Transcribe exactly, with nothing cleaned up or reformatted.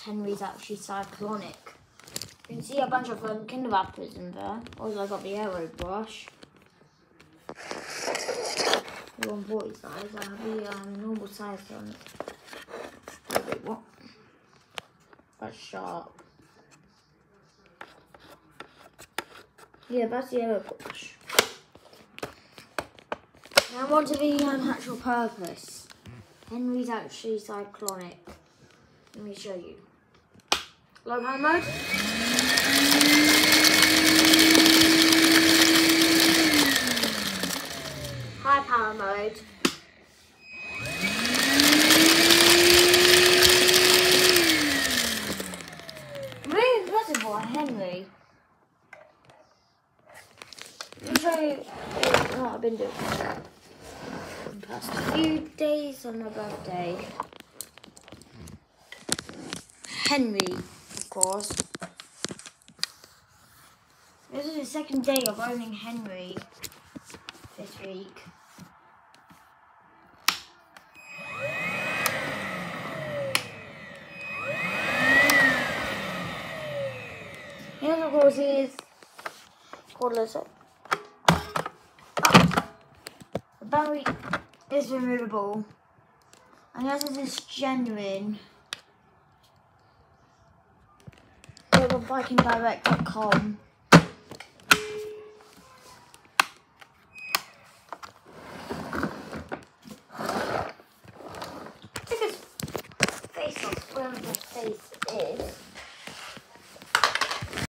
Henry's actually cyclonic. You can see a bunch of um, Kinder wrappers in there. Also, I got the aero brush. The one forty size. I have the um, normal size one. Oh, wait, what? That's sharp. Yeah, that's the aero brush. Now on to the um, actual purpose. Henry's actually cyclonic. Let me show you. Low power mode. High power mode. Really impressive for a Henry. Let me show you what I've been doing the past few days on my birthday. Henry, of course. This is the second day of owning Henry this week. Here's, of course, his cordless up. The battery is removable, and this is this genuine. Go on biking direct dot com. Take his face off wherever the face is.